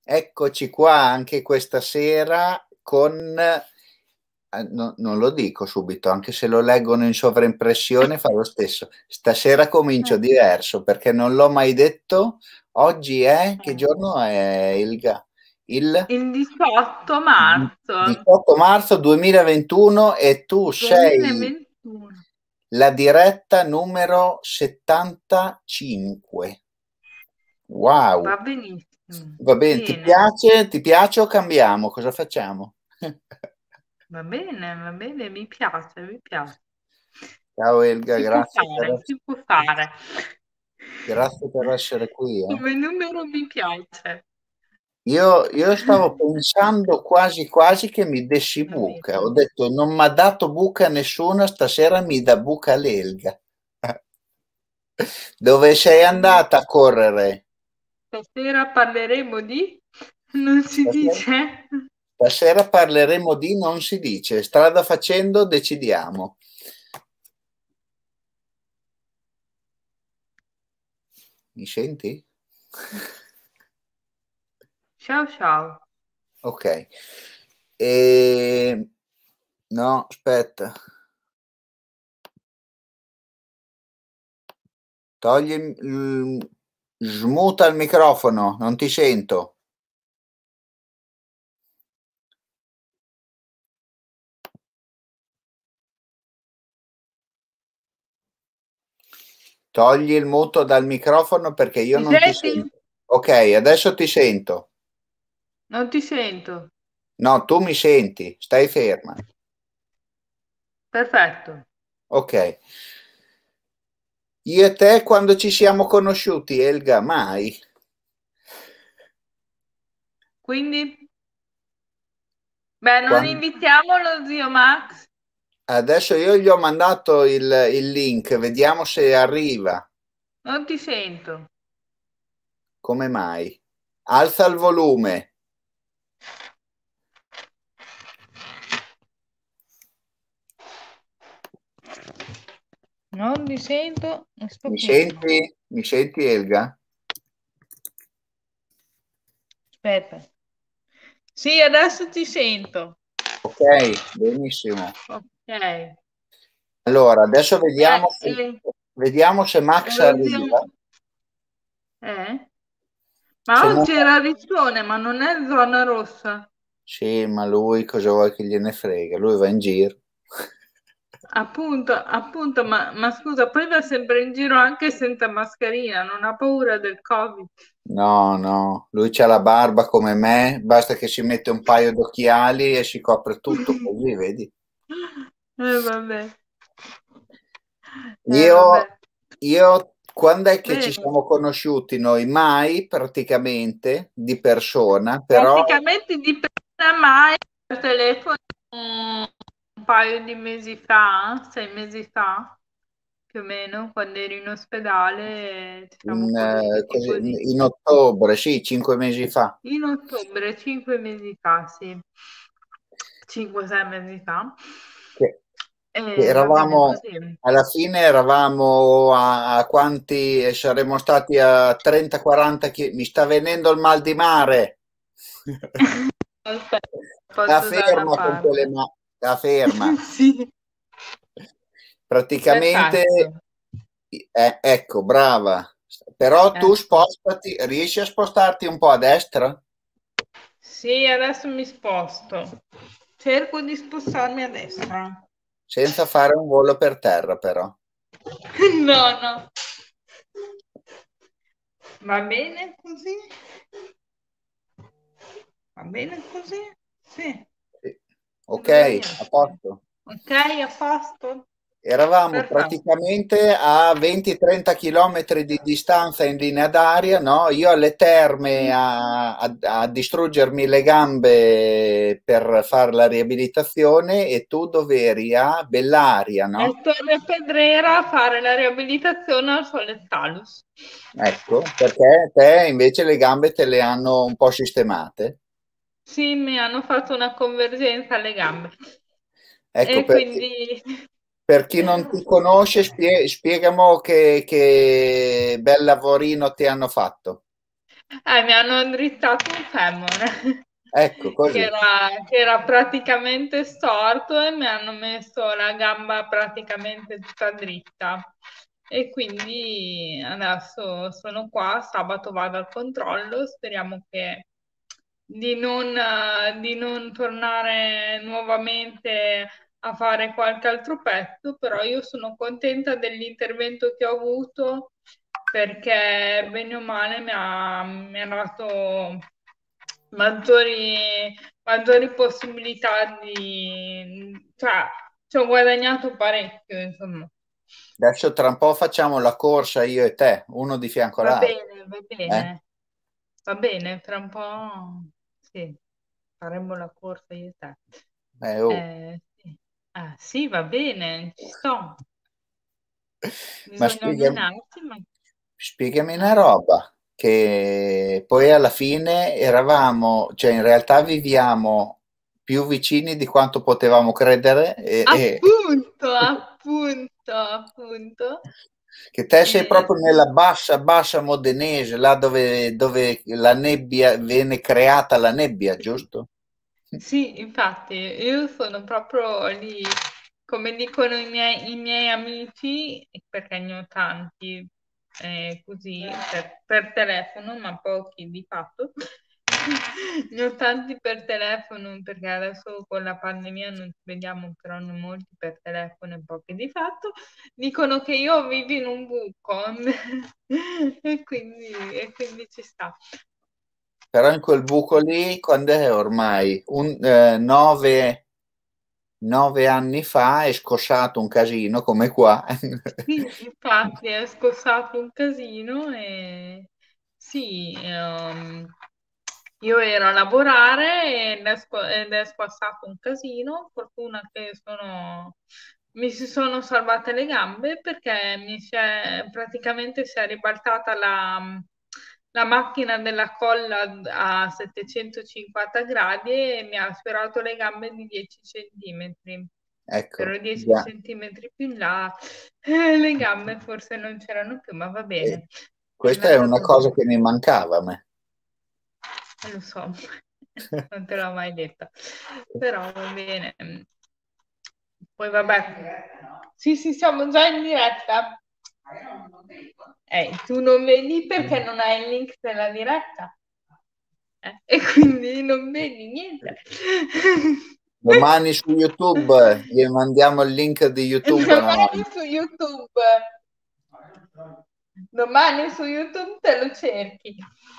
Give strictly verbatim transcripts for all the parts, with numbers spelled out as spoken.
Eccoci qua anche questa sera con, eh, no- non lo dico subito, anche se lo leggono in sovraimpressione fa lo stesso. Stasera comincio diverso perché non l'ho mai detto. Oggi è, che giorno è Ilga? Il Il diciotto marzo diciotto marzo duemilaventuno e tu sei duemilaventuno. la diretta numero settantacinque. Wow. Va benissimo. Va bene, ti Bene, piace? Ti piace o cambiamo? Cosa facciamo? va bene, va bene, mi piace, mi piace. Ciao Elga, Si può grazie per, fare, si può fare. grazie per essere qui. eh. Come numero mi piace. Io, io stavo pensando quasi quasi che mi dessi Va buca. Ho bene. detto non mi ha dato buca nessuno, stasera mi dà buca l'Elga. Dove sei andata a correre? Stasera parleremo di... Non si Stasera, dice? stasera parleremo di non si dice, strada facendo decidiamo. Mi senti? Ciao ciao. Ok. E... No, aspetta. Togli il... il- Smuta il microfono, non ti sento. Togli il muto dal microfono perché io Mi non ti senti? sento. Ok, adesso ti sento. Non ti sento. No, tu mi senti, stai ferma. Perfetto. Ok. Io e te quando ci siamo conosciuti, Elga, mai? Quindi, beh, non Quan- invitiamo lo zio Max. Adesso io gli ho mandato il, il link, vediamo se arriva. Non ti sento. Come mai? Alza il volume. Non ti sento. Mi Aspetta. senti? Mi senti, Elga? Aspetta. Sì, adesso ti sento. Ok, benissimo. Ok. Allora, adesso Eh, vediamo se, eh, vediamo se e Max lo zio... arriva. Eh? Se Ma non... oggi era Riccione, ma non è zona rossa. Sì, ma lui cosa vuoi che gliene frega? Lui va in giro. Appunto, appunto, ma, ma scusa, poi va sempre in giro anche senza mascherina, non ha paura del Covid. No, no, lui c'ha la barba come me, basta che si mette un paio d'occhiali e si copre tutto così, vedi? Eh, vabbè. Eh, Io, vabbè. io, quando è che ci Bene. siamo conosciuti noi? Mai praticamente di persona, però Praticamente dipende mai per telefono un un paio di mesi fa, sei mesi fa, più o meno, quando eri in ospedale, ci siamo in, eh, conosciuti così- così. in ottobre, sì, cinque mesi fa. In ottobre, cinque mesi fa, sì, cinque sei mesi fa. Che, che E va bene eravamo, così. alla fine eravamo a, a quanti e saremmo stati a trenta quaranta km. Mi sta venendo il mal di mare. Aspetta, Sta posso da una ferma con quelle parte. mani, sta ferma. Sì, Praticamente, perfetto. eh, ecco, brava. Però tu Ecco. spostati, riesci a spostarti un po' a destra? Sì, adesso mi sposto. Cerco di spostarmi a destra. Senza fare un volo per terra, però. No, no. Va bene così? Va bene così? Sì, Sì. Ok, dovrebbe a essere. posto. Ok, a posto? Eravamo Perfetto. praticamente a venti trenta km di distanza in linea d'aria, no? Io alle terme Sì. a, a- a distruggermi le gambe per fare la riabilitazione e tu dove eri? A Bellaria, E no? Torre Pedrera a fare la riabilitazione al Soletalus. Ecco, perché te invece le gambe te le hanno un po' sistemate. Sì, mi hanno fatto una convergenza alle gambe. Ecco, E per chi, quindi per chi non ti conosce, spie- spiegamo che, che bel lavorino ti hanno fatto. Eh, mi hanno drizzato un femore Ecco, che così. era, che era praticamente storto e mi hanno messo la gamba praticamente tutta dritta. E quindi adesso sono qua, sabato vado al controllo, speriamo che di non, eh, di non tornare nuovamente a fare qualche altro pezzo, però io sono contenta dell'intervento che ho avuto perché bene o male mi ha, mi ha dato maggiori, maggiori possibilità di... cioè, ci ho guadagnato parecchio, insomma. Adesso tra un po' facciamo la corsa io e te, uno di fianco Va all'altro. bene, va Eh? bene, va bene, tra un po' sì, faremo la corsa io e te. Eh, oh. Eh, sì. Ah, sì, va bene, ci sto. Ma Bisogna spiegami, allenarsi, ma... spiegami una eh. roba, che poi alla fine eravamo, cioè in realtà viviamo più vicini di quanto potevamo credere e, e- Appunto, appunto, appunto. che te sei Eh, proprio nella bassa, bassa modenese, là dove, dove la nebbia viene creata la nebbia, giusto? sì, infatti, io sono proprio lì, come dicono i miei, i miei amici, perché ne ho tanti eh, così per, per telefono, ma pochi di fatto. Ne ho tanti per telefono perché adesso con la pandemia non ci vediamo, però ne ho molti per telefono e pochi di fatto. Dicono che io vivo in un buco e quindi, e quindi ci sta. Però in quel buco lì, quando è ormai? Un, eh, nove, nove anni fa è scossato un casino come qua. Sì, infatti è scossato un casino e sì, ehm, io ero a lavorare ed è, sco- ed è scossato un casino. Fortuna che sono, mi si sono salvate le gambe perché mi si è, praticamente si è ribaltata la, la macchina della colla a settecentocinquanta gradi e mi ha sfiorato le gambe di dieci centimetri. Ecco, Ero dieci già. centimetri più in là, eh, le gambe forse non c'erano più, ma va E bene, è questa è una andata cosa bene. che mi mancava a me. Eh, Lo so, non te l'ho mai detto, però va bene. Poi vabbè, sì, sì, siamo già in diretta. Eh, tu non vedi perché non hai il link della diretta. Eh, e quindi non vedi niente. Domani su YouTube gli mandiamo il link di YouTube. No? Domani su YouTube. Domani su YouTube te lo cerchi.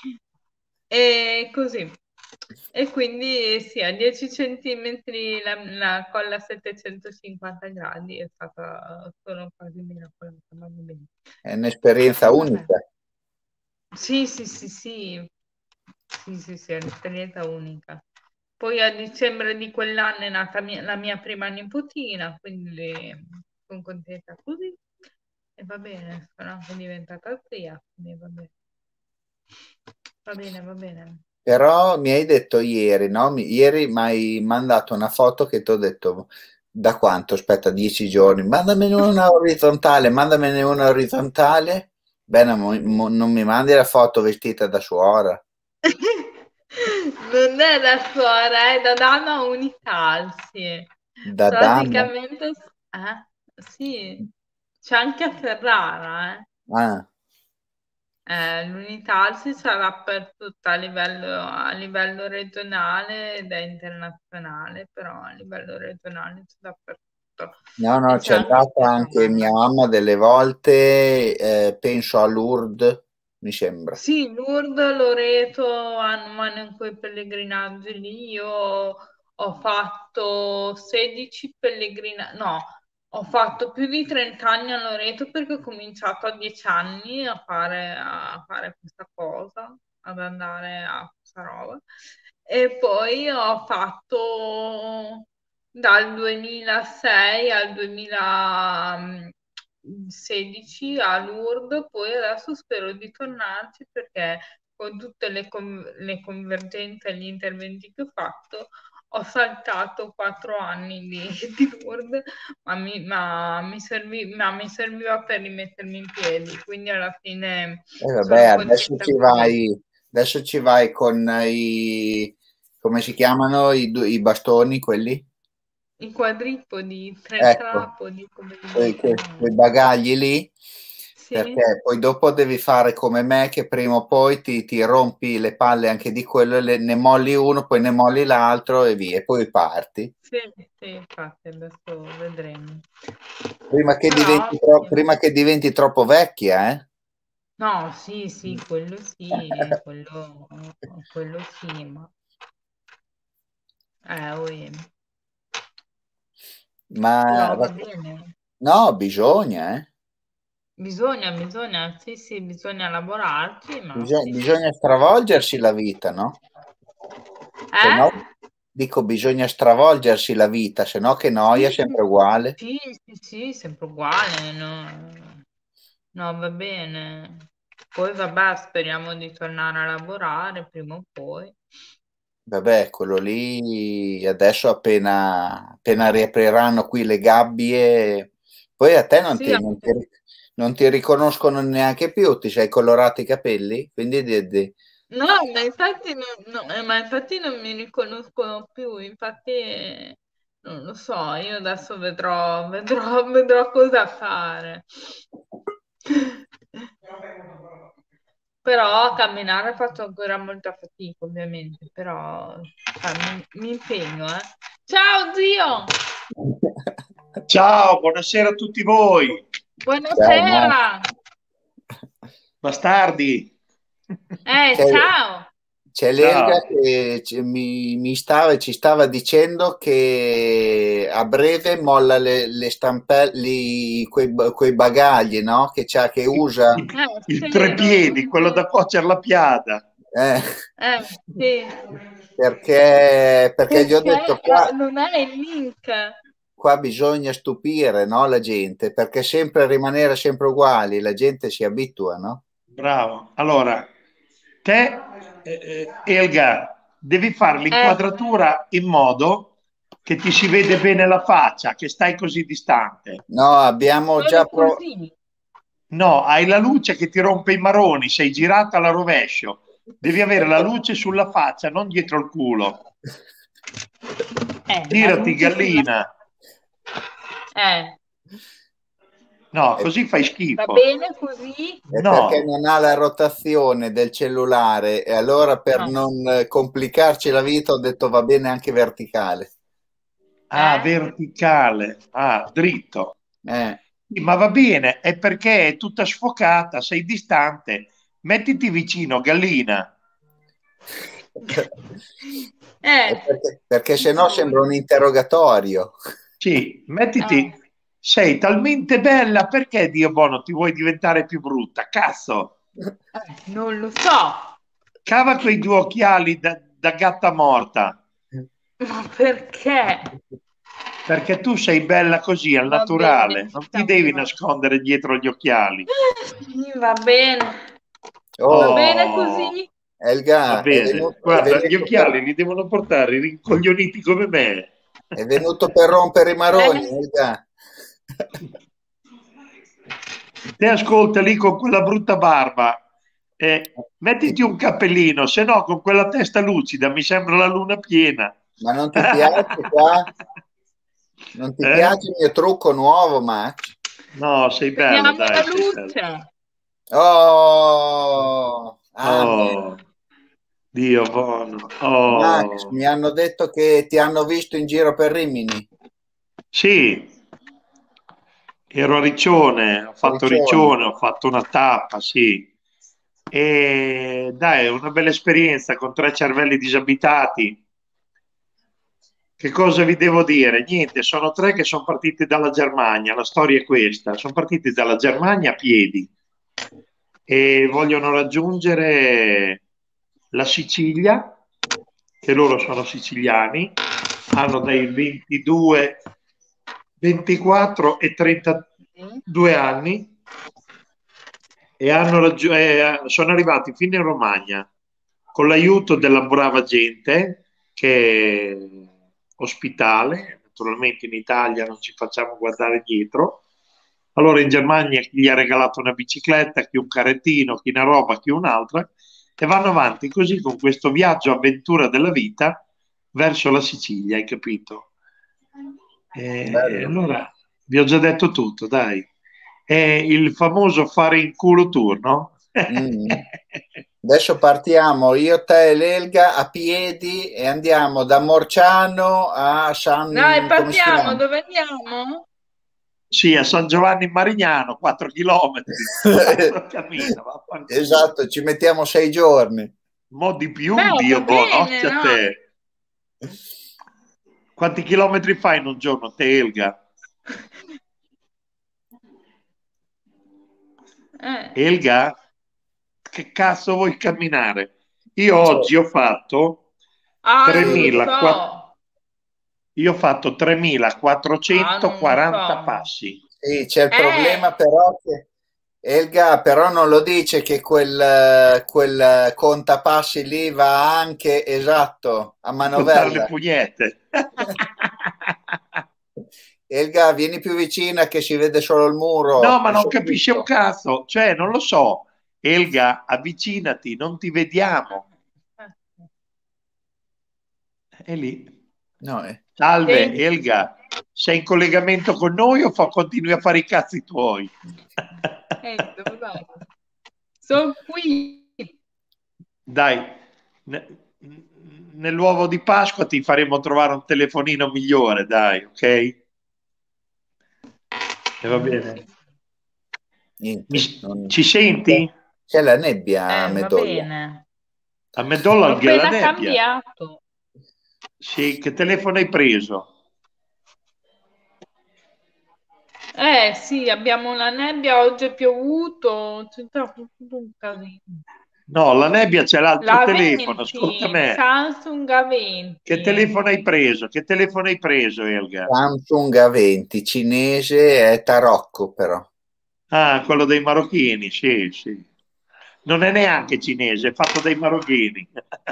E così. E quindi sì, a dieci centimetri la, la colla a settecentocinquanta gradi è stata solo quasi miracolata, ma va bene. È un'esperienza E vabbè. unica. Sì, sì, sì, sì. Sì, sì, sì, è un'esperienza unica. Poi a dicembre di quell'anno è nata mia- la mia prima nipotina, quindi sono contenta così. E va bene, sono anche diventata zia, quindi va bene. Va bene, va bene. Però mi hai detto ieri, no? Mi- Ieri mi hai mandato una foto che ti ho detto da quanto? Aspetta, dieci giorni. Mandamene una orizzontale, mandamene una orizzontale. Bene, mo- mo- non mi mandi la foto vestita da suora. Non è da suora, è da dama Unitalsi. Da dama? Praticamente, eh? Sì, c'è anche a Ferrara, eh. Ah, Eh, l'Unitalsi sarà per tutto a livello, a livello regionale ed è internazionale, però a livello regionale c'è dappertutto. no, E no, c'è c'è anche a andata anche mia Ferrara. mamma delle volte, eh, penso a Lourdes, mi sembra. Sì, Lourdes, Loreto hanno, vanno in quei pellegrinaggi lì. Io ho fatto sedici pellegrinaggi, no, ho fatto più di trenta anni a Loreto perché ho cominciato a dieci anni a fare, a fare questa cosa, ad andare a questa roba. E poi ho fatto dal duemilasei al duemilasedici a Lourdes, poi adesso spero di tornarci perché con tutte le, con- le convergenze e gli interventi che ho fatto ho saltato quattro anni di, di Lourdes, ma mi, ma mi servi- ma mi serviva per rimettermi in piedi, quindi alla fine E vabbè, sono adesso contenta ci così. vai, Adesso ci vai con i, come si chiamano, i, du- i bastoni, quelli? I quadripodi, i Ecco, tetrapodi, come li quei, dite, quei- no? quei bagagli lì, Sì, perché poi dopo devi fare come me, che prima o poi ti, ti rompi le palle anche di quello, e le- ne molli uno, poi ne molli l'altro e via, e poi parti. sì, sì, infatti adesso vedremo. Prima che Però, diventi, tro- sì. prima che diventi troppo vecchia, eh? No, sì, sì, quello sì, quello, quello sì, ma eh, oi. Ma Però va bene. no, bisogna, eh? Bisogna, bisogna, sì, sì, bisogna lavorarci, ma Bisogna, sì, sì. bisogna stravolgersi la vita, no? Se Eh? no, dico, bisogna stravolgersi la vita, se no che noia, Sì, sì, sempre uguale. sì, sì, sì, sempre uguale, no? No, va bene. Poi vabbè, speriamo di tornare a lavorare prima o poi. Vabbè, quello lì adesso appena, appena riapriranno qui le gabbie, poi a te non Sì, ti, non ti- anche- non ti riconoscono neanche più, ti sei colorato i capelli? Quindi di- di- no, ma infatti, non, no, eh, ma infatti non mi riconoscono più, infatti eh, non lo so, io adesso vedrò, vedrò, vedrò cosa fare. Però a camminare faccio ancora molta fatica, ovviamente, però cioè, mi, mi impegno, eh. Ciao zio! Ciao, buonasera a tutti voi, Ciao, Max. Buonasera! bastardi. Eh, C'è, ciao! c'è l'Elga Ciao. che ci- mi, mi stava, ci stava dicendo che a breve molla le, le stampelle, quei, quei bagagli, no? Che c'ha, che Il, usa. il- Eh, il sì, trepiedi, quello da cuocere la piada. Eh, eh, sì. perché, perché gli ho Perché detto qua, eh, non è il link. qua bisogna stupire, no, la gente, perché sempre rimanere sempre uguali, la gente si abitua, no? Bravo. Allora, te, eh, eh, Elga, devi fare Eh, l'inquadratura in modo che ti si vede bene la faccia, che stai così distante. No, abbiamo già solo provato. così. No, hai la luce che ti rompe i maroni, sei girata alla rovescio. Devi avere la luce sulla faccia, non dietro il culo. Eh, la Girati, luce sulla... gallina. Eh, No, È, così fai va schifo. bene così? è perché No. non ha la rotazione del cellulare e allora per No. non eh, complicarci la vita ho detto va bene anche verticale. Ah, Eh? verticale. Ah, dritto. Eh. Sì, ma va bene, è perché è tutta sfocata, sei distante. Mettiti vicino, gallina. È Eh, perché, perché se no sembra un scusi. interrogatorio. Sì, mettiti. Eh, Sei talmente bella, perché Dio buono ti vuoi diventare più brutta? Cazzo! eh, non lo so. Cava quei due occhiali da, da gatta morta, Ma perché? perché tu sei bella così, al Va bene, naturale. Non ti devi siamo... nascondere dietro gli occhiali. Sì, va bene. Va Oh, bene Oh, così? va Elga, è bene. venuto, è Guarda, gli venuto per, occhiali li devono portare rincoglioniti come me. è venuto per rompere i maroni, Eh? Elga. Te ascolta lì con quella brutta barba, eh, Ti- mettiti un cappellino, se no con quella testa lucida mi sembra la luna piena. ma non ti piace qua? Non ti Eh? piace il mio trucco nuovo, Max? No, sei bella, Spegniamo la dai, sei bella. luce. Oh, amen. Oh, Dio buono. Max, Oh, mi hanno detto che ti hanno visto in giro per Rimini. sì, ero a Riccione, ho fatto Riccione. Riccione, ho fatto una tappa, sì. E dai, è una bella esperienza con tre cervelli disabitati. Che cosa vi devo dire? Niente, sono tre che sono partiti dalla Germania, la storia è questa, sono partiti dalla Germania a piedi e vogliono raggiungere la Sicilia, che loro sono siciliani, hanno dai ventidue, ventiquattro e trentadue anni e hanno raggiu- eh, sono arrivati fino in Romagna con l'aiuto della brava gente che è ospitale, naturalmente in Italia non ci facciamo guardare dietro. Allora in Germania chi gli ha regalato una bicicletta, chi un carrettino, chi una roba, chi un'altra, e vanno avanti così con questo viaggio avventura della vita verso la Sicilia, hai capito? E allora vi ho già detto tutto, dai. È il famoso fare in culo tour, no? Mm. Adesso partiamo io, te e l'Elga a piedi e andiamo da Morciano a San... Dai, come si partiamo, chiama? dove andiamo? Sì, a San Giovanni in Marignano, quattro chilometri. Cammino, vaffanculo. Esatto, ci mettiamo sei giorni. Mo' di più, Beh, va Dio buono, bene, a no? te. Quanti chilometri fai in un giorno, te, Elga? Eh. Elga? Che cazzo vuoi camminare? Io oggi ho fatto Ah, non lo tremilaquattrocento, so. io ho fatto Ah, non lo tremilaquattrocentoquaranta so. passi. Sì, c'è il Eh, problema però che Elga però non lo dice che quel, quel contapassi lì va anche esatto a Contare le manovella. pugnette. Elga, vieni più vicina che si vede solo il muro, No, ma il non capisce un soffitto. cazzo. Cioè, non lo so. Elga, avvicinati, non ti vediamo. È lì. No, eh. Salve, Senti, Elga. Sei in collegamento con noi o fa- continui a fare i cazzi tuoi? eh, dove vai? Sono qui. Dai, ne- nell'uovo di Pasqua ti faremo trovare un telefonino migliore, dai, ok? E va bene. Niente, Mi- non- ci senti? c'è la nebbia a Eh, va Medolla. bene. A Medolla Ho anche la appena nebbia. cambiato. Sì, che telefono hai preso? Eh sì, abbiamo la nebbia, oggi è piovuto, c'è stato tutto un casino. No, la nebbia c'è l'altro La telefono, ascolta venti, me. Samsung Che A venti. telefono hai preso? Che telefono hai preso, Elga? Samsung A venti, cinese è tarocco però. Ah, quello dei marocchini, sì, sì. Non è neanche cinese, è fatto dai marocchini.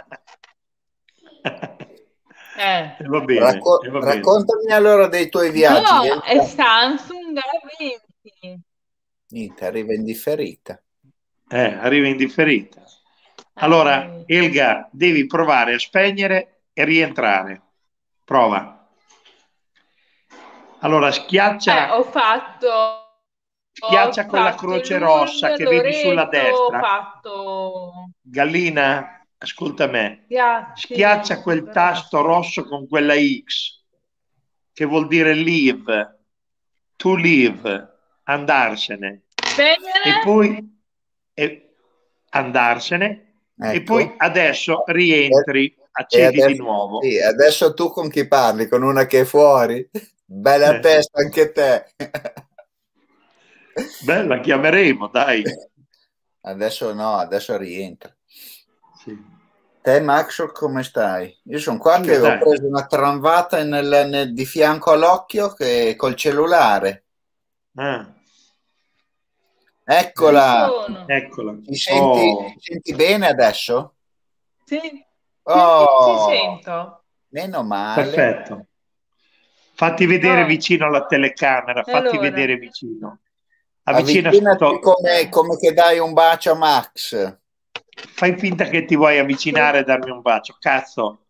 Eh. E va bene, Racco- e va bene. raccontami allora dei tuoi viaggi. No, è Elga. Samsung A venti. Niente, arriva in differita. Eh, arriva indifferita. Allora, Eh, Elga, devi provare a spegnere e rientrare. Prova. Allora, eh, schiaccia, ho fatto, schiaccia ho quella fatto croce rossa Lourdes, che vedi sulla Loreto, ho destra. fatto... Gallina, ascolta me. Grazie. Schiaccia quel tasto rosso con quella X, che vuol dire leave, to leave, andarsene. Spegnere? E poi e, andarsene. E Ecco. poi adesso E, rientri, e accedi di adesso, nuovo. sì, adesso tu con chi parli? Con una che è fuori? Bella Eh. testa anche te. Beh, la chiameremo, dai. Adesso no, adesso rientra. Sì. Te Max, come stai? Io sono qua che Io, ho dai. preso una tramvata nel- nel- di fianco all'occhio che, col cellulare. Ah, Ci Eccola, sono. eccola. ti senti, Oh, ti senti bene adesso? Sì, sì, sì, ti Oh, sento. meno male. perfetto. Fatti vedere Oh, vicino alla telecamera, fatti allora. vedere vicino. Avvicina Avvicinati sto... come, come che dai un bacio a Max. Fai finta che ti vuoi avvicinare e darmi un bacio. Cazzo.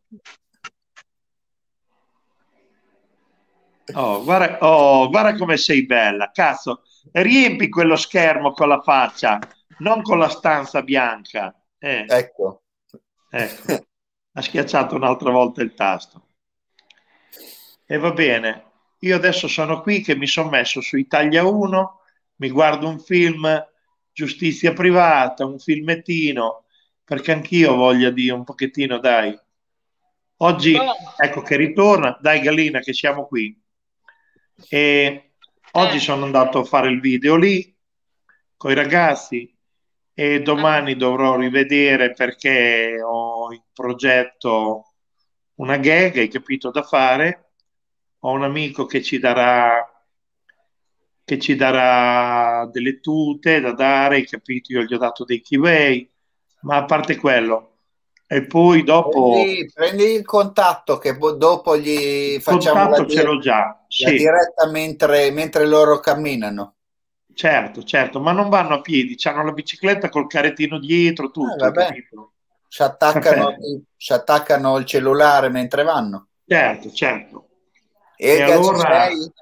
Oh, guarda, oh, guarda come sei bella. Cazzo. Riempi quello schermo con la faccia, non con la stanza bianca. Eh, Ecco. ecco. Ha schiacciato un'altra volta il tasto. E va bene. Io adesso sono qui che mi sono messo su Italia uno, mi guardo un film, giustizia privata, un filmettino, perché anch'io ho voglia di un pochettino, dai. Oggi, Oh, ecco che ritorna, dai Galina che siamo qui. E oggi eh, sono andato a fare il video lì con i ragazzi e ah, domani dovrò rivedere perché ho in progetto una gag, hai capito, da fare. Ho un amico che ci darà che ci darà delle tute da dare, hai capito? Io gli ho dato dei kiwi, ma a parte quello. E poi dopo Prendi, prendi il contatto che bo- dopo gli il facciamo la, contatto ce di- l'ho già, la sì. diretta mentre, mentre loro camminano. certo, certo, ma non vanno a piedi, hanno la bicicletta col carrettino dietro, Eh, tutto, hai vabbè, capito? si attaccano, Perfetto, si attaccano il cellulare mentre vanno. certo, certo. E Elga, ci allora, sei?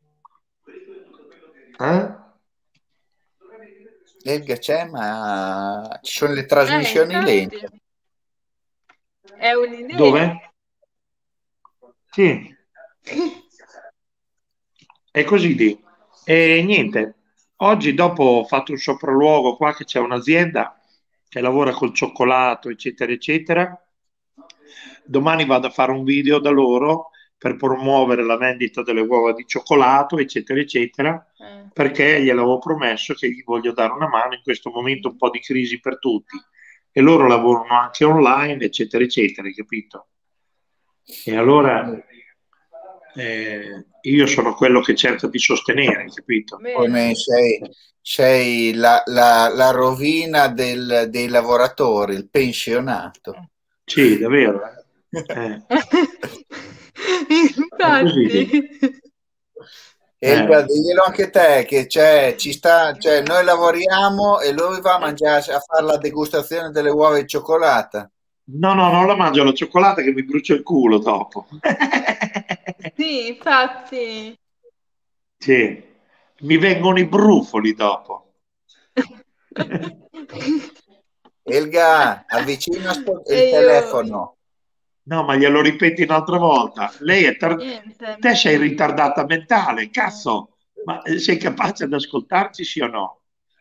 eh? Elga c'è, ma ci sono le Eh, trasmissioni infatti, lente. è un'idea. Dove? Sì, è così di. E niente, oggi dopo ho fatto un sopralluogo qua che c'è un'azienda che lavora col cioccolato, eccetera, eccetera. Domani vado a fare un video da loro per promuovere la vendita delle uova di cioccolato, eccetera, eccetera, Eh, perché gliel'avevo promesso che gli voglio dare una mano in questo momento un po' di crisi per tutti. E loro lavorano anche online, eccetera, eccetera, hai capito? E allora eh, io sono quello che cerca di sostenere, hai capito? bene. Come sei, sei la, la- la rovina del- dei lavoratori, il pensionato. Sì, davvero. Eh. Eh, è così. Infatti. Di. Elga, Eh. diglielo anche te che c'è, ci sta, cioè, noi lavoriamo e lui va a mangiare, a fare la degustazione delle uova di cioccolata. No, no, non la mangio la cioccolata che mi brucia il culo dopo. Sì, infatti. Sì, mi vengono i brufoli dopo. Elga, avvicina sto- E il io, telefono. No, ma glielo ripeti un'altra volta. Lei è tar- niente. Te sei ritardata mentale, cazzo. Ma eh, sei capace di ascoltarci, sì o no?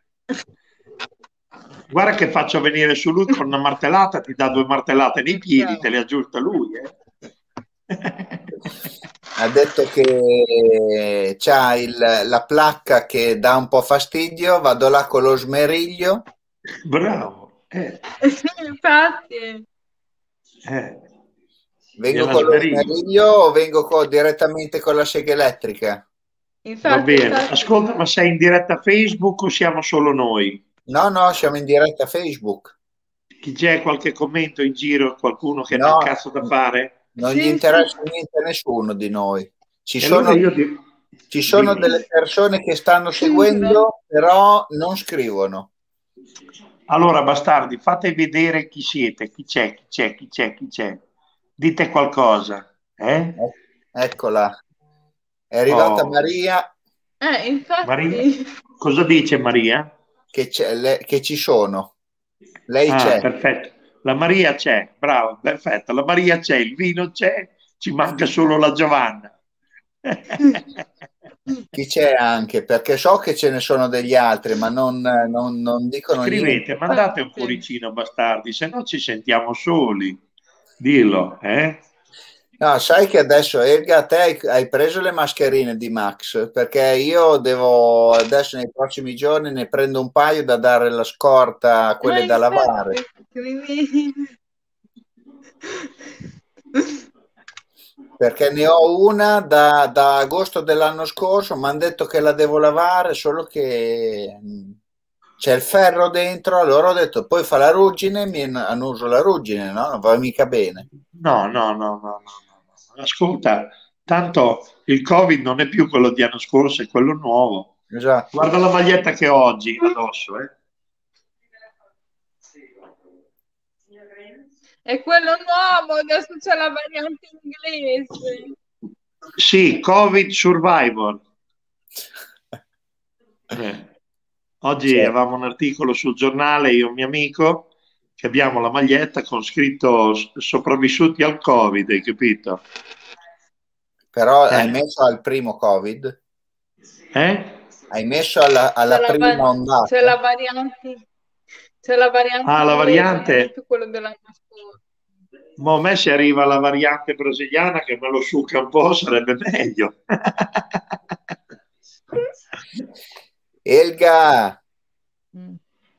Guarda che faccio venire su lui con una martellata, ti dà due martellate nei piedi, te le aggiusta lui, eh. Ha detto che c'ha il- la placca che dà un po' fastidio, vado là con lo smeriglio, Bravo. Eh, Sì, infatti. eh, vengo gliela con lo smeriglio. smeriglio o vengo co- direttamente con la sega elettrica? Va Infatti, bene. infatti. Ascolta, ma sei in diretta Facebook o siamo solo noi? No, no, siamo in diretta Facebook. Chi c'è qualche commento in giro, qualcuno che non ha un No, cazzo da fare? non gli Sì, sì. interessa niente a nessuno di noi. Ci E allora sono, io ti... ci sono Dimmi. delle persone che stanno No. seguendo, però non scrivono. Allora, bastardi, fate vedere chi siete, chi c'è, chi c'è, chi c'è, chi c'è. Dite qualcosa, eh? Eh, Eccola, è arrivata Oh, Maria Eh, Maria, infatti. cosa dice Maria? che, c'è- le- che ci sono. Lei Ah, c'è. perfetto. La Maria c'è, bravo, perfetto. La Maria c'è, il vino c'è, ci manca solo la Giovanna. Chi c'è anche? Perché so che ce ne sono degli altri, ma non, non- non dicono Scrivete, niente. mandate un Infatti. cuoricino, bastardi, se no ci sentiamo soli. Dillo, eh? No, sai che adesso, Elga, te hai, hai preso le mascherine di Max, perché io devo adesso nei prossimi giorni ne prendo un paio da dare la scorta a Eh, quelle da infatti. lavare, Quindi... perché ne ho una da, da agosto dell'anno scorso, mi hanno detto che la devo lavare, solo che mh, c'è il ferro dentro, allora ho detto, poi fa la ruggine, mi annuso la ruggine, no? Non va mica bene. No, no, no, no, no, no. Ascolta, tanto il Covid non è più quello di anno scorso, è quello nuovo. Esatto. Guarda la maglietta che ho oggi addosso, eh. È quello nuovo, adesso c'è la variante inglese. Sì, Covid Survivor. Eh. Oggi Cioè, avevamo un articolo sul giornale, io e un mio amico, che abbiamo la maglietta con scritto "S- sopravvissuti al Covid, hai capito? però hai Eh? messo al primo Covid? Eh? Hai messo alla, C'è alla la, prima va- c'è la ondata? variante, c'è la variante Ah, la inglese, non è variante, più quello dell'anno scorso. ma a me se arriva la variante brasiliana che me lo succa un po' sarebbe meglio. Elga, Mm.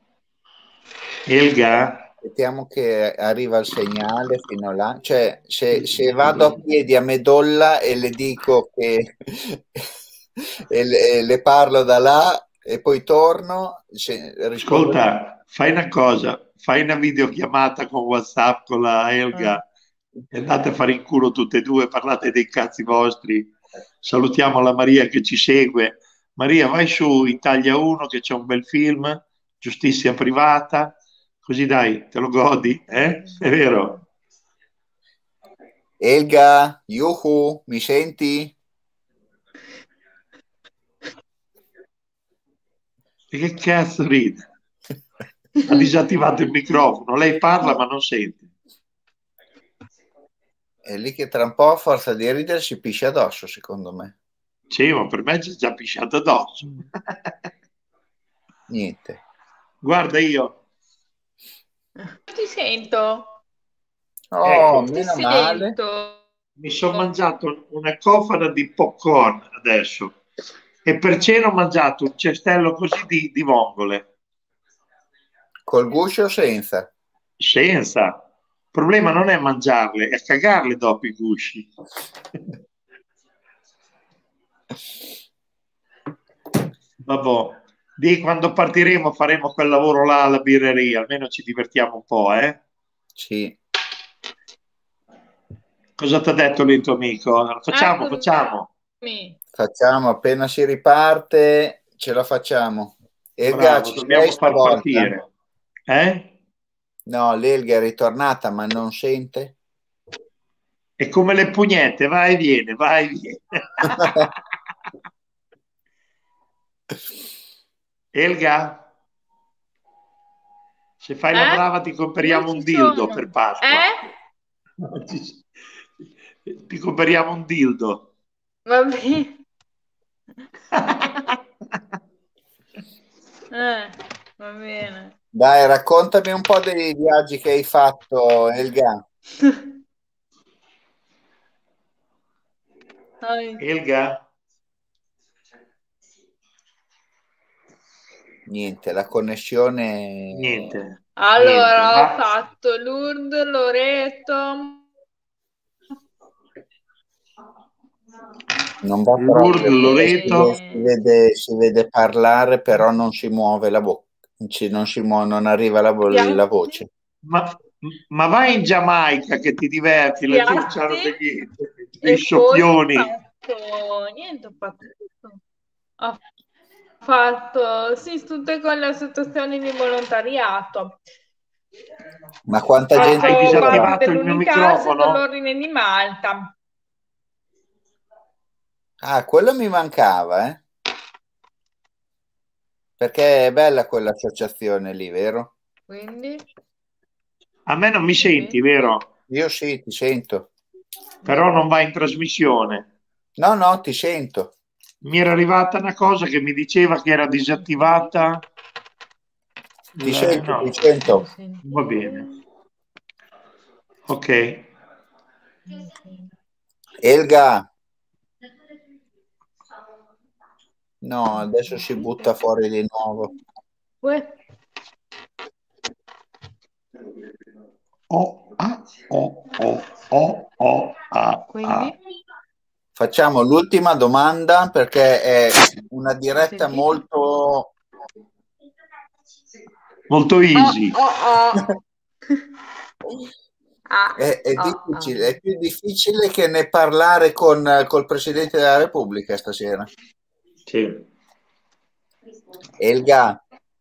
Elga? aspettiamo che arriva il segnale fino là. Cioè, se, se vado a piedi a Medolla e le dico che e le, e le parlo da là e poi torno, se, rispondo. Ascolta, fai una cosa, fai una videochiamata con WhatsApp con la Ah. Elga e andate a fare in culo tutte e due, parlate dei cazzi vostri. Salutiamo la Maria che ci segue. Maria, vai su Italia uno che c'è un bel film, Giustizia privata, così dai, te lo godi, eh? È vero? Elga, yuhu, mi senti? E che cazzo ride? Ha disattivato il microfono, lei parla ma non sente. È lì che tra un po' a forza di ridere si piscia addosso, secondo me. Sì, ma per me c'è già pisciato addosso. Niente. Guarda io. Ti sento. Oh, Ecco, Ti meno male. sento. mi sono mangiato una cofana di popcorn adesso e per cena ho mangiato un cestello così di, di vongole. Col guscio o senza? Senza. Il problema non è mangiarle, è cagarle dopo i gusci. Vabbè, di quando partiremo faremo quel lavoro là alla birreria, almeno ci divertiamo un po', eh? Sì. Cosa ti ha detto lì il tuo amico? Facciamo, Eccomi. facciamo. Facciamo, appena si riparte, ce la facciamo. Elga, Bravo, ci dobbiamo sei far stavolta? partire. Eh? No, l'Elga è ritornata, ma non sente? È come le pugnette, vai e viene, vai e viene. Elga, se fai la Eh? brava ti compriamo Io un ci dildo sono. per Pasqua. Eh? Ti compriamo un dildo. Va bene. Eh, va bene. Dai, raccontami un po' dei viaggi che hai fatto, Elga. Dai. Elga? Niente, la connessione... Niente. Allora, niente, ho ma- fatto Lourdes, Loreto. Non va Lourdes, proprio, Loreto. si vede, si vede parlare, però non si muove la bocca, non, si muove, non arriva la, vo- la voce. Ma, ma vai in Giamaica che ti diverti, laggiù Piatti, c'hanno degli, degli e poi ho scioppioni. fatto niente, ho fatto tutto. Ho fatto sì, tutte con le associazioni di volontariato. Ma quanta Ho gente Hai fatto c'era? disattivato il mio dell'Unicasse microfono? dell'Ordine di Malta. Ah, quello mi mancava, eh? Perché è bella quell'associazione lì, vero? Quindi, A me non mi senti, vero? Io sì, ti sento. Però non vai in trasmissione. No, no, ti sento. Mi era arrivata una cosa che mi diceva che era disattivata. Ti La- sento, no, ti sento. va bene. Ok. Elga. No, adesso si butta fuori di nuovo. Uè. Oh, ah, oh, oh, oh, oh, ah, Quindi? ah. Facciamo l'ultima domanda perché è una diretta Sentite? molto... Molto easy. Oh, oh, oh. Ah, È, è oh, difficile, oh. è più difficile che ne parlare con col Presidente della Repubblica stasera. Sì. Elga.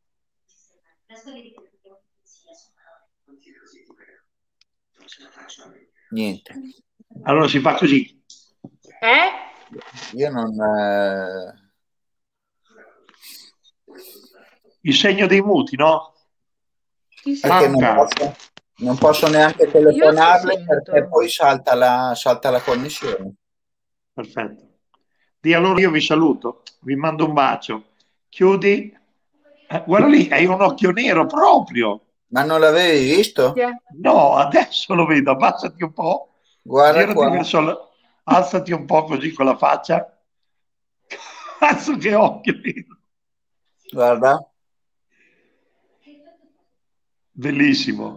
Niente. Allora si fa così. Eh? Io non... Eh... Il segno dei muti, no? Chi Perché non Manca. posso, non posso neanche Io telefonarle ti perché sento. poi salta la, salta la connessione. Perfetto. Di allora io vi saluto, vi mando un bacio. Chiudi. Eh, guarda lì, hai un occhio nero proprio. Ma non l'avevi visto? Yeah. No, adesso lo vedo. Abbassati un po'. Guarda Girati qua. verso la... Alzati un po' così con la faccia. Cazzo che occhio nero. Guarda. Bellissimo.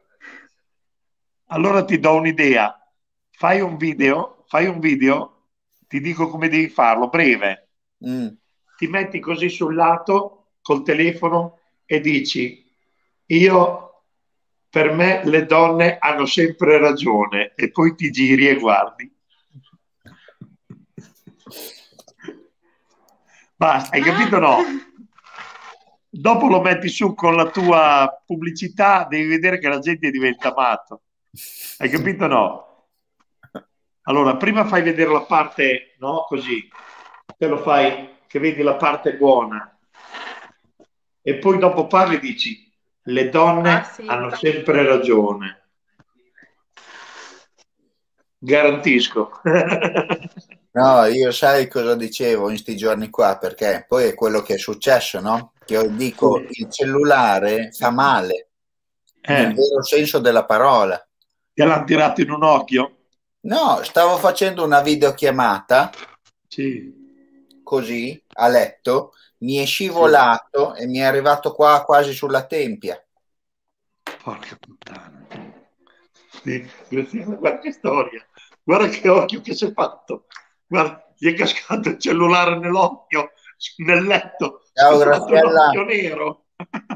Allora ti do un'idea. Fai un video, fai un video, ti dico come devi farlo, breve. Mm. Ti metti così sul lato col telefono e dici: io, per me le donne hanno sempre ragione, e poi ti giri e guardi. Basta, hai capito no? Dopo lo metti su con la tua pubblicità, devi vedere che la gente diventa matto. Hai capito no? Allora, prima fai vedere la parte, no? Così. Te lo fai che vedi la parte buona. E poi dopo parli e dici, le donne Ah, sì. hanno sempre ragione. Garantisco. No, io sai cosa dicevo in sti giorni qua, perché poi è quello che è successo, no? Che io dico, il cellulare fa male, nel Eh, vero senso della parola. te l'hanno tirato in un occhio? No, stavo facendo una videochiamata, Sì. così, a letto, mi è Sì. scivolato e mi è arrivato qua quasi sulla tempia. Porca puttana. Sì, Graziella, guarda che storia. Guarda che occhio che si è fatto. Guarda, gli è cascato il cellulare nell'occhio, nel letto. Si Ciao è fatto un Graziella. occhio nero.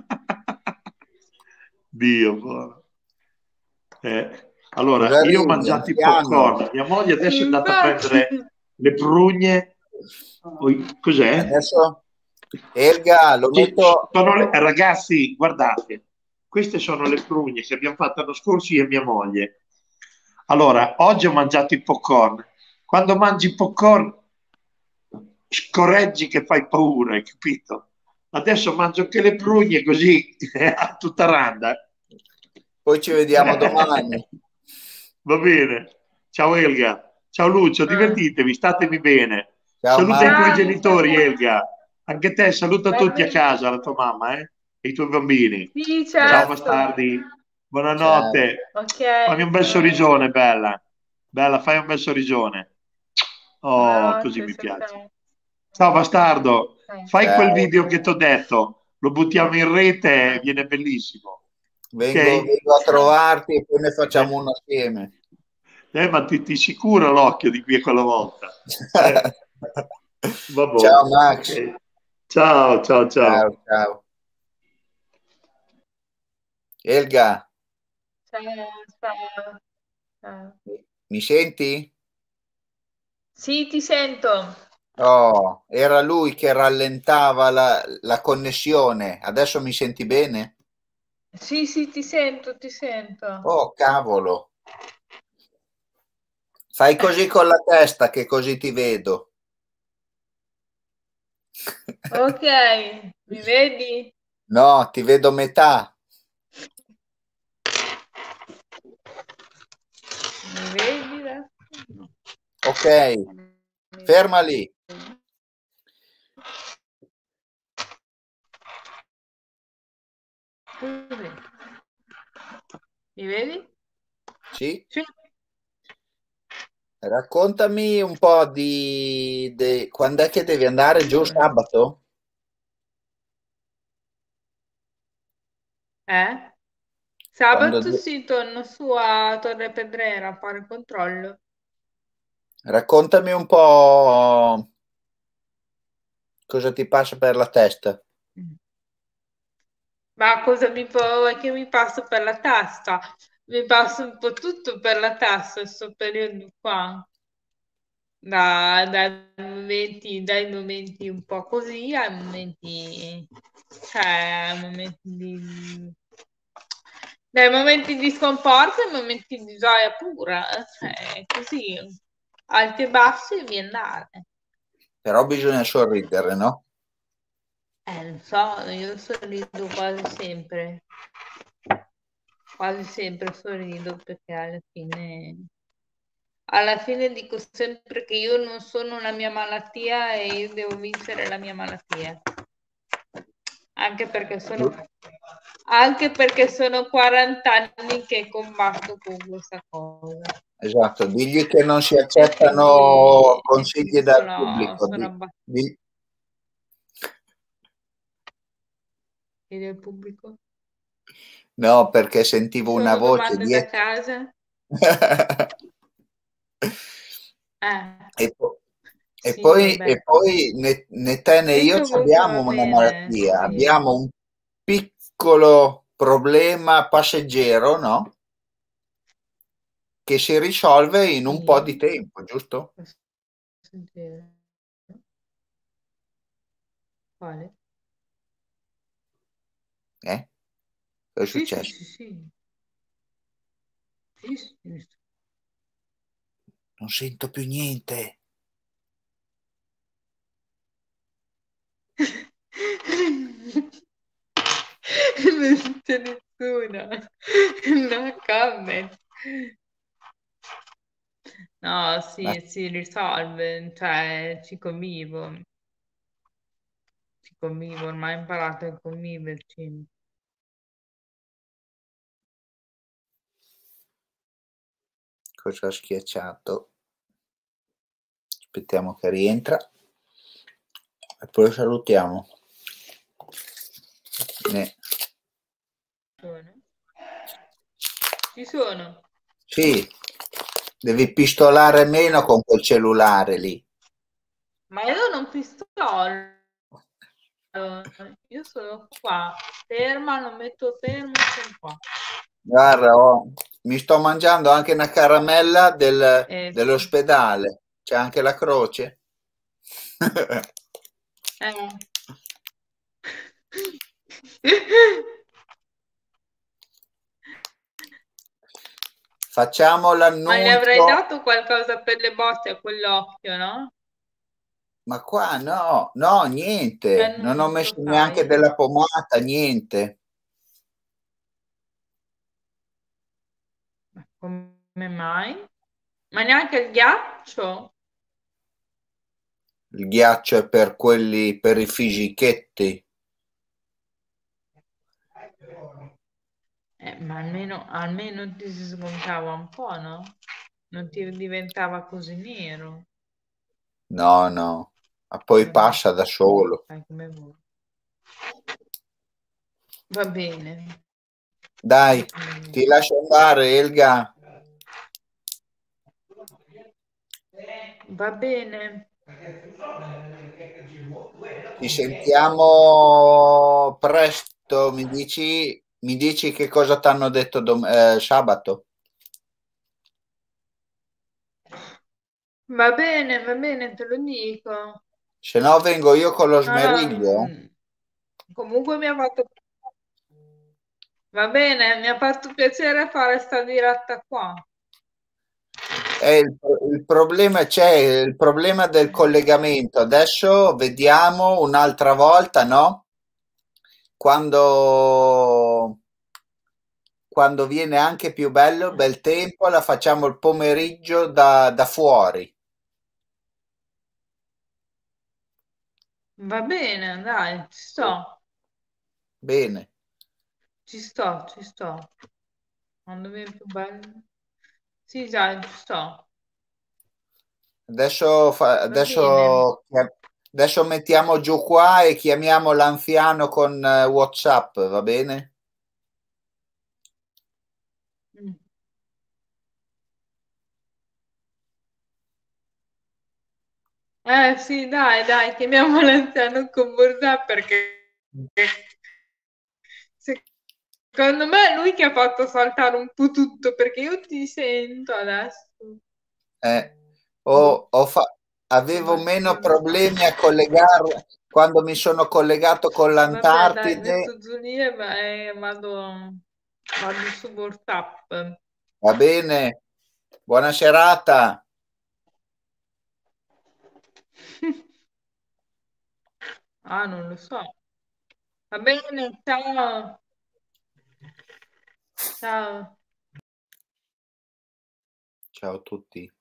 Dio, buono. Eh, allora, Cosa io ho ridi, mangiato i anziano? popcorn. Mia moglie adesso è andata a Infatti. prendere le prugne. Poi- Cos'è? Adesso, Elga, lo Sì, metto. sono le- ragazzi, guardate, queste sono le prugne che abbiamo fatto l'anno scorso io e mia moglie. Allora, oggi ho mangiato i popcorn. Quando mangi i popcorn, scorreggi che fai paura, hai capito? Adesso mangio anche le prugne così, a tutta randa. Poi ci vediamo domani. Va bene. Ciao Elga. Ciao Lucio, Ah. divertitevi, statemi bene. Ciao Saluta i tuoi Max. Ciao, genitori, ciao. Elga. Anche te, saluta Va tutti a bene. casa, la tua mamma, eh? E i tuoi bambini. Sì, Ciao certo. bastardi. Ciao. Buonanotte. Ok. Fammi un bel sorrisone, bella. Bella, fai un bel sorrisone. Oh, così Buonanotte, mi ciao, piace. ciao. Ciao bastardo. Eh. Fai quel Ciao. video che ti ho detto. Lo buttiamo in rete e viene bellissimo. Vengo, Ok? vengo a trovarti e poi ne Eh, facciamo uno assieme. eh, ma ti, ti sicuro l'occhio di qui a quella volta. Eh, vabbè. Ciao Max. Ok. Ciao, ciao, ciao. Ciao, ciao. Elga, Ciao, ciao. Ciao. mi senti? Sì, ti sento. Oh, era lui che rallentava la, la connessione. Adesso mi senti bene? Sì, sì, ti sento, ti sento. Oh, cavolo. Fai così con la testa che così ti vedo. Ok, mi vedi? No, ti vedo metà. Mi vedi adesso? Ok, Mi ferma lì. vedi? Così. Mi vedi? Sì? Sì. Raccontami un po' di, di- quando è che devi andare giù sabato? Eh? Quando Sabato de- sì, torno su a Torre Pedrera a fare il controllo. Raccontami un po' cosa ti passa per la testa. Ma cosa mi può, che mi passa per la testa? Mi passa un po' tutto per la testa questo periodo qua. Da- dai momenti, dai momenti un po' così ai momenti, cioè, ai momenti di, dai momenti di sconforto ai momenti di gioia pura, cioè, così, alti e bassi e via andare. Però bisogna sorridere, no? Eh, non so, io sorrido quasi sempre, quasi sempre sorrido perché alla fine, alla fine dico sempre che io non sono la mia malattia e io devo vincere la mia malattia. Anche perché sono, anche perché sono quaranta anni che combatto con questa cosa. Esatto, digli che non si E quindi, accettano e quindi consigli dal sono, pubblico. sono Di- abbastanza di- del pubblico. No, perché Ci sentivo una sono voce domande da dietro. casa? Eh, E, po- e sì, poi, e vabbè. poi né, né te né E io ci comunque va abbiamo una bene, malattia, sì. abbiamo un piccolo problema passeggero, no? Che si risolve in un po' di Sì. tempo, giusto? Posso dire. Quale? Eh? Cosa è Sì, sì, successo? sì, sì. Sì, sì. Non sento più niente. Non c'è nessuno. No comment. No, Ma sì, si risolve, cioè ci convivo. Ci convivo, ormai ho imparato a conviverci. cosa ha schiacciato? Aspettiamo che rientra e poi lo salutiamo. Ne. Sono? Ci sono. Sì, devi pistolare meno con quel cellulare lì. Ma io non pistolo. Io sono qua, ferma, non metto fermo, sono qua. Guarda, oh, mi sto mangiando anche una caramella del, Eh, sì. dell'ospedale. C'è anche la croce. Eh. Facciamo Ma gli avrei l'annuncio. dato qualcosa per le botte a quell'occhio, no? Ma qua no, no, Che niente. Non ho annuncio messo neanche fai? della pomata, niente. Ma come mai? Ma neanche il ghiaccio? Il ghiaccio è per quelli, per i fisichetti. Eh, ma almeno, almeno ti si smontava un po', no? Non ti diventava così nero. No, no. Ma poi Vabbè, passa da solo. fai come vuoi. Va bene. Dai, Fai come vuoi. ti lascio andare, Elga. Va bene. Ci sentiamo presto. Mi dici, mi dici che cosa ti hanno detto dom- eh, sabato? Va bene, va bene, te lo dico. Se no vengo io con lo No, no, smeriglio. mm, comunque mi ha fatto... Va bene, mi ha fatto piacere fare sta diretta qua. Eh, il, il problema c'è, il problema del collegamento. Adesso vediamo un'altra volta, no? Quando, quando viene anche più bello, bel tempo, la facciamo il pomeriggio da, da fuori. Va bene, dai, ci sto, Bene. ci sto, ci sto. Quando viene più bello. Sì, dai, ci sto. Adesso, fa- Va bene. adesso, adesso mettiamo giù qua e chiamiamo l'anziano con eh, WhatsApp, va bene? Mm. Eh sì, dai, dai, chiamiamo l'anziano con WhatsApp perché secondo me è lui che ha fatto saltare un po' tutto perché io ti sento adesso. Eh, ho- Boh, ho fa- avevo come meno come fa? problemi a collegare quando mi sono collegato con Vabbè, dai, l'Antartide. metto giù lì e va- e vado, vado su WhatsApp. Va bene, buona serata. Ah, non lo so. Va bene, ciao. Ciao. Ciao a tutti.